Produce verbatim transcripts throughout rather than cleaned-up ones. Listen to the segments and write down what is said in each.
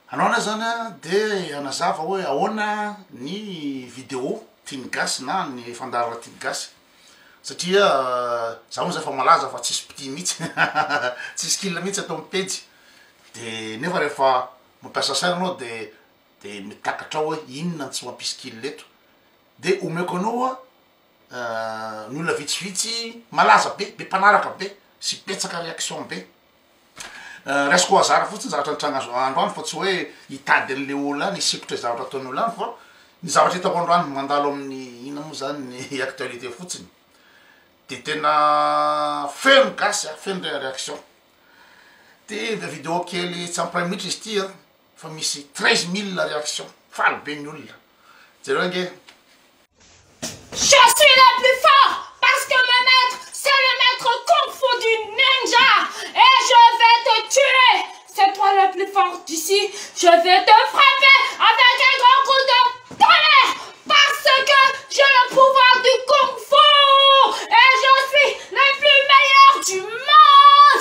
Anona zana de anazava hoe ahoana ny vidéo tiany gasy na ny fandarana tiany gasy satria zaho za fa malaza fa tsisy piti mihitsy tsisy skill mihitsy atao amin'ny page de nefa rehefa mampiasa saina anao de de mitakatra hoe inona tsy mampisy skill eto de omeko anao a ny olona vitsivitsy malaza be be mpanaraka be sy petsaka réaction be resiko azara fotsiny zavatra nitranga androany fa tsy hoe hitady an'le olona any isikotra zavatra ataon'olo any fa ny zavatra hitako androany mandalo amin'ny ina moa zany ny actualité fotsiny de tena feno gasy feno réaction de vidéo kely tsy ampray minitra izy ty fa misy treize mille réaction faly be ny olona jereo nge Je suis le plus fort parce que mon maître, c'est le maître Kung Fu du ninja et je vais te tuer. C'est toi le plus fort d'ici. Je vais te frapper avec un grand coup de tonnerre parce que j'ai le pouvoir du Kung Fu et je suis le plus meilleur du monde.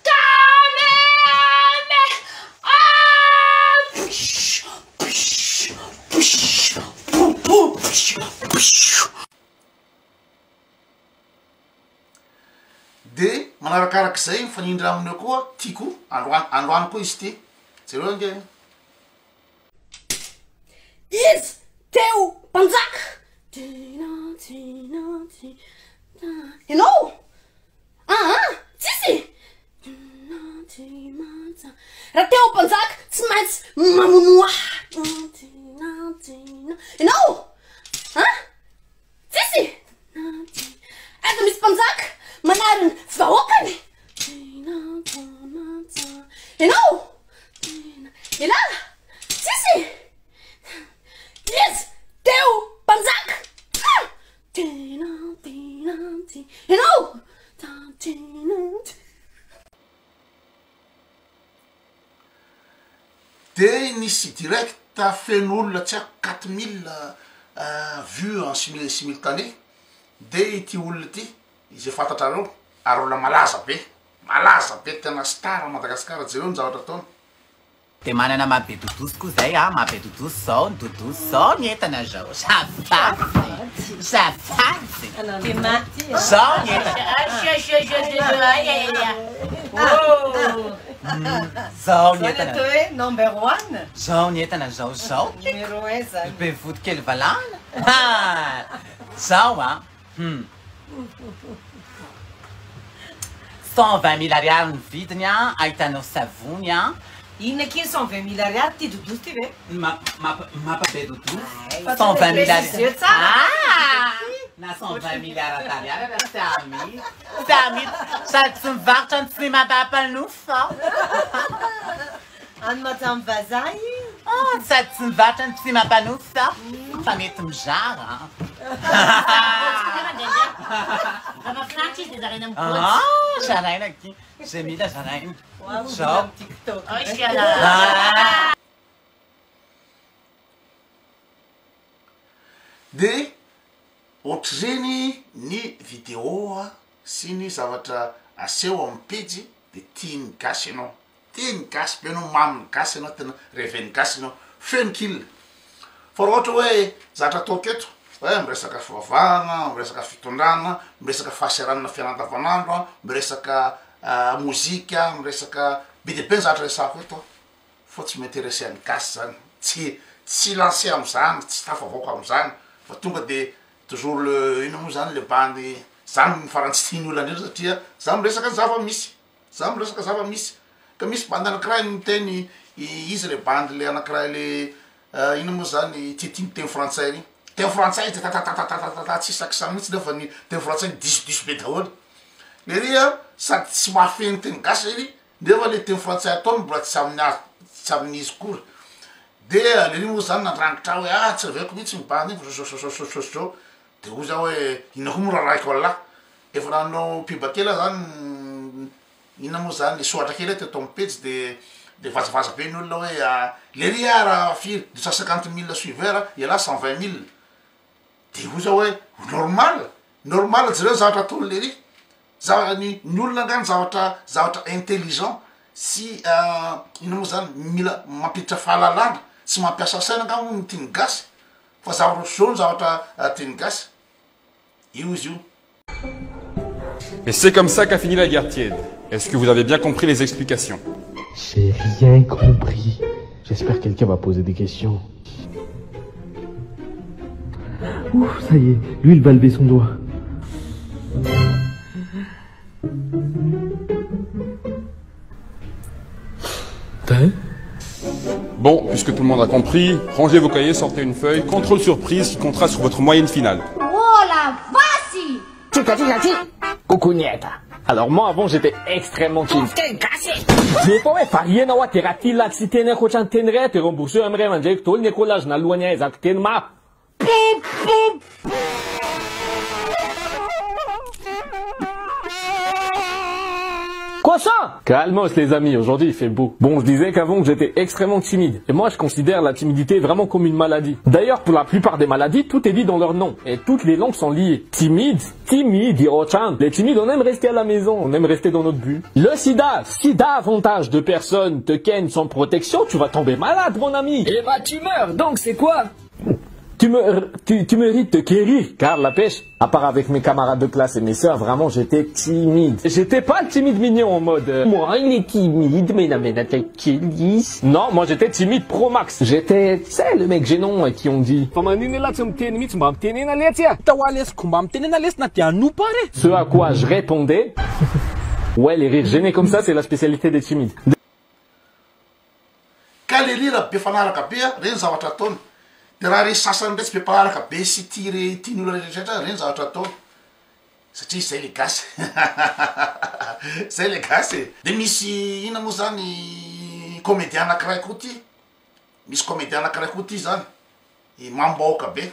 de manarakarak'izay mifanindra amineo koa tiako androany androany koa izy ty jereo nge izy teo mpanjaka ianao ah tsisy raha teo mpanjaka tsy maintsy mamonoa ianao ah tsisy eto misy mpanjaka manariny vahoakany ianao ilala tsisy izy teo mpanjaka ianao de nisy direct feno olona tsy haiko quatre mille vues en simul simultané de ity olona ty izy fantatrareo ary olona malaza be malaza be tena star a Madagasikara jereo ny zavatra ataony de manana mabe dodoso koa zay a mabe dodoso zao ny dodoso zao ny entana zao zafady zafady zao ny zao ny entana number one zao ny entana zao zao numéro un zany be vody kely valana zao a cent vingt mille ariary ny vidiny a ahitanao savony a inona kiny cent vingt mille ariary ty dodoso ty ve mampabe dodoso cent vingt mille ariary na cent vingt mille ariary sy ami sy ami sady tsy mivarotra ny tsy mampapanofa any madame vazahy sady tsy mivarotra ny tsy mampanofa fa mety mizara zaraina aqui zay mila zaraina zao TikTok de ohatry zeny ny vidéo sy ny zavatra aseho amin'ny page de tiany gasy ianao tiany gasy be anao maminy gasy ianao tena reveny gasy ianao feno kill fa raha ohatra hoe zavatra ataoko eto hoe miresaka fivavahana miresaka fitondrana miresaka fahasaranana fiainandavanandro miresaka mozika miresaka be de be zavatra resako eto fa tsy m'intéressé any gasy zany tsy tsy lancé am'izany tsy tafavaoko am'izany fa tonga de toujours le ino moa zany le bandy zany mifarantsy tiany olona indrindra satria za miresaka zava misy za miresaka zava misy ka misy bandy anankiray miteny izy le bandy le anankiray le ino moa zany tiatiany teny frantsay regny teny frantsay tatatatatatatata tsy sakisany mihitsy nefa ny teny frantsay diso-diso be daholo le ria sady tsy mahafeny teny gasy ry nefa le teny frantsay ataony mbola tsy amin'ny tsy amin'izy kory de le ry moa zany nandrangitra hoe ah tsy reveko mihitsy mibandy iny sososososososao de ho za hoe ina ho mora raiky walla efa nanao piba kely zany ina moa zany soatra kely teto amin'ny page de de vazavaza be ny olona hoe le ry raha firy deux cent cinquante mille suiveur iala cent vingt mille de ho za hoe normal normal jereo zavatra ataony le ry za ny ny olona angany zavatra zavatra intelligent sy ino moa zany mila mampiditra fahalalana sy mampiasa saina angamo ny tiany gasy fa zavatra zao ny zavatra tiany gasy io izy io. Et c'est comme ça qu'a fini la guerre tiède. Est-ce que vous avez bien compris les explications? J'ai rien compris. J'espère que quelqu'un va poser des questions. Ouf, ça y est, lui il va lever son doigt. T'as? Bon, puisque tout le monde a compris, rangez vos cahiers, sortez une feuille, contrôle surprise qui comptera sur votre moyenne finale. Oh la vache! Tica, tica, tica. Coucou nieta. Alors moi avant j'étais extrêmement timide. Mais pas ouais, rien à voir, t'es raté là, si t'es né, coach en tenere, t'es remboursé, un vrai manger, tout le nécolage, n'a loin, exact, t'es ma. Quoi ça? Calmos les amis, aujourd'hui il fait beau. Bon, je disais qu'avant j'étais extrêmement timide. Et moi je considère la timidité vraiment comme une maladie. D'ailleurs pour la plupart des maladies, tout est dit dans leur nom. Et toutes les langues sont liées. Timide, timide, Hirochan. Les timides on aime rester à la maison, on aime rester dans notre bulle. Le sida, si davantage de personnes te kennent sans protection, tu vas tomber malade mon ami. Eh bah tu meurs, donc c'est quoi? Tu me, tu, tu mérites de guérir, car la pêche, à part avec mes camarades de classe et mes sœurs, vraiment j'étais timide. J'étais pas le timide mignon en mode euh, moi il est timide, mais non mais lisse. Non, moi j'étais timide pro max. J'étais, tu sais, le mec gênant qui ont dit. Ce à quoi je répondais. Ouais, les rires gênés comme ça, c'est la spécialité des timides. Kalelira be fanaraka be reny zavatra ataony. De raha re sasany ndray tsy be mpanaraka be sy tia re tiany olona rehetrarehetra reny zavatra ataony satria zay le gasy zay le gasy. De misy ina moa zany comédien anankiray koa ty misy comédien anankiray koa ty zany mambaoka be.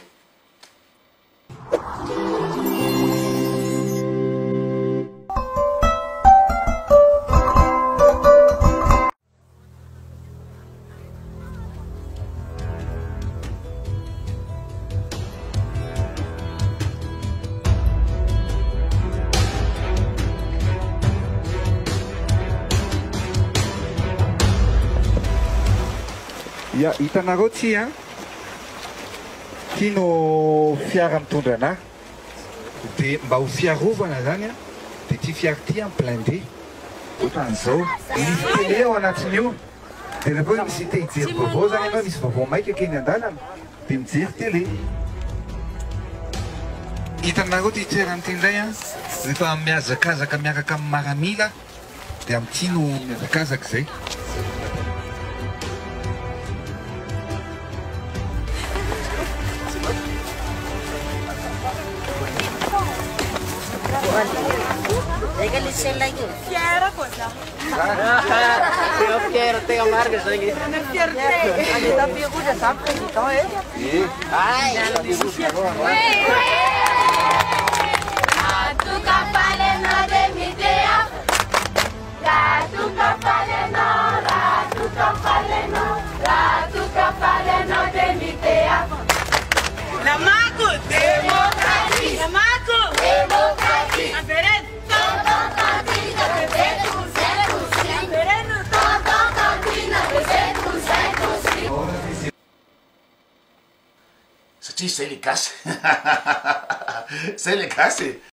Ya, hitanareo ty a ty no fiara mitondra anahy de mba ho fiarovana zany a de ty fiara ty a blindé ohatran'izao misy télé ao anatin'io de rehefa misy te hijery vaovao zany anao misy vaovao maika akeny an-dalana de mijery télé. Hitanareo ty toerany ty indray a rehefa miazakazaka miaraka amin'ny maramila de amin'ity no miazakazaka zay. Fiera cosa? Eu quero ter a marca isso aqui. Non è fiera te. Alle da più cosa sappi, no eh? Sì. Ai, Tu capale no de mi dea. La tu capale no, la tu capale no, la tu capale no de mi dea. La Marco! Democratie! La Marco! Democratie! Avere satria zay le gasy zay le gasy.